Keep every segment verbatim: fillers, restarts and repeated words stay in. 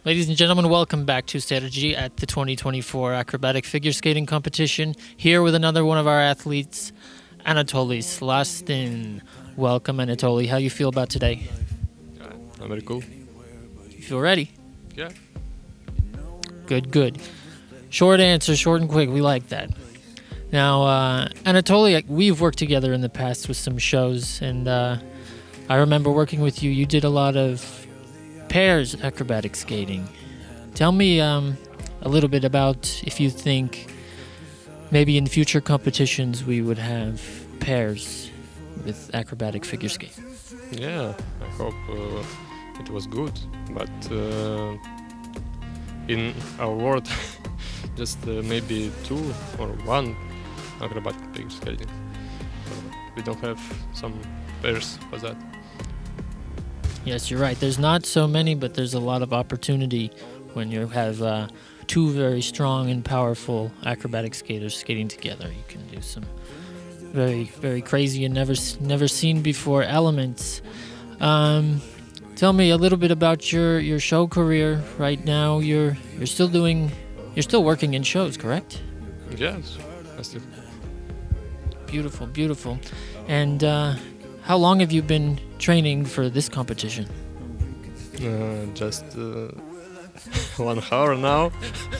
Ladies and gentlemen, welcome back to Strategy at the twenty twenty-four Acrobatic Figure Skating Competition. Here with another one of our athletes, Anatoly Slastin. Welcome, Anatoly. How you feel about today? Uh, I'm very cool. You feel ready? Yeah. Good, good. Short answer, short and quick. We like that. Now, uh, Anatoly, we've worked together in the past with some shows, and uh, I remember working with you. You did a lot of pairs acrobatic skating. Tell me um, a little bit about if you think maybe in future competitions we would have pairs with acrobatic figure skating. Yeah, I hope uh, it was good, but uh, in our world, just uh, maybe two or one acrobatic figure skating. Uh, we don't have some pairs for that. Yes, you're right. There's not so many, but there's a lot of opportunity when you have uh, two very strong and powerful acrobatic skaters skating together. You can do some very, very crazy and never, never seen before elements. Um, tell me a little bit about your, your show career right now. You're you're still doing, you're still working in shows, correct? Yes, I still. Beautiful, beautiful. And uh, how long have you been training for this competition? Uh, just uh, one hour now.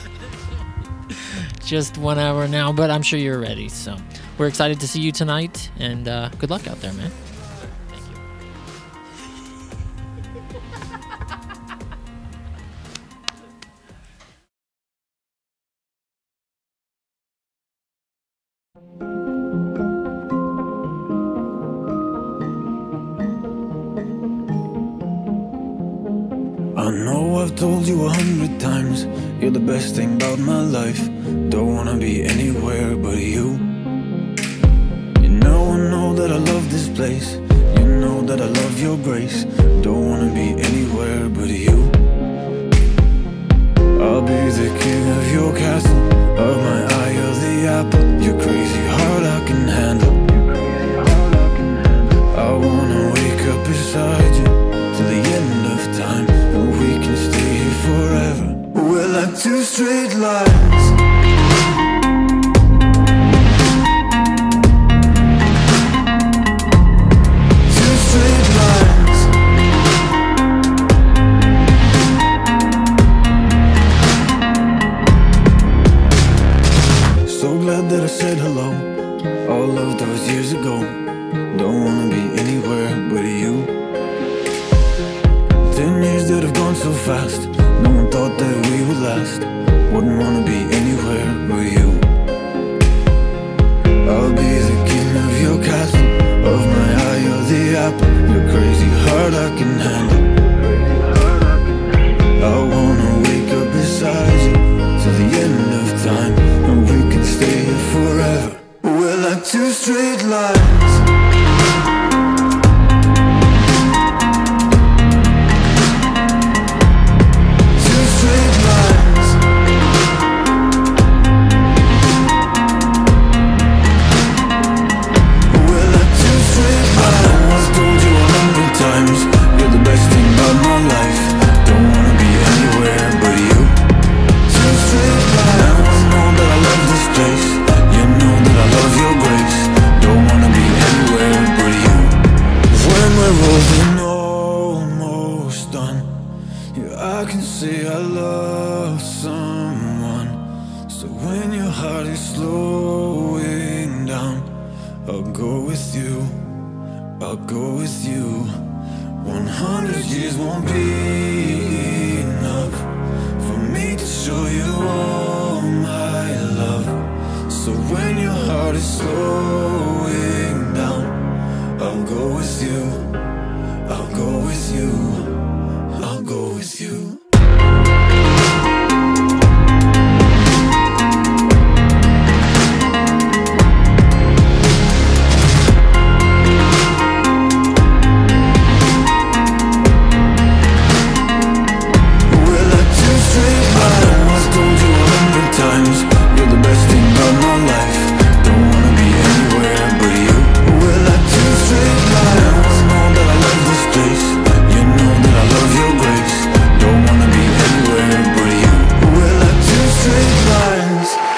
Just one hour now, but I'm sure you're ready. So we're excited to see you tonight, and uh, good luck out there, man. Thank you. I know I've told you a hundred times, you're the best thing about my life. Don't wanna be anywhere but you. You know I know that I love this place. You know that I love your grace. Don't wanna be anywhere but you. I'll be the king of your castle, of my eye of the apple. Your crazy heart I can handle. I wanna wake up beside you till the end of time. We can stay here forever. We're like two straight lines. Two straight lines. So glad that I said hello all of those years ago. Don't wanna be anywhere but you. Ten years that have gone so fast. No one thought that we would last. Wouldn't wanna be anywhere but you. I'll be the king of your castle, of my eye of the apple. Your crazy heart I can handle. I wanna wake up beside you till the end of time, and we can stay here forever. We're like two straight lines. I can say I love someone. So when your heart is slowing down, I'll go with you, I'll go with you. One hundred years won't be enough for me to show you all my love. So when your heart is slowing down, I'll go with you, I'll go with you, I'll go with you. Straight line. I know that I love this place. You know that I love your grace. Don't is.